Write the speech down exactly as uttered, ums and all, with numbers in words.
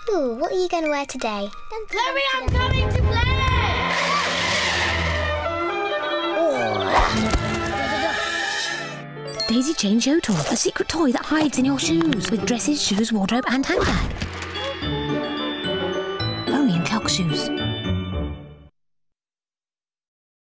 Ooh, what are you going to wear today? Chloe, I'm coming to play! Daisy Chain Show Toy, a secret toy that hides in your shoes with dresses, shoes, wardrobe and handbag. Only in clog shoes.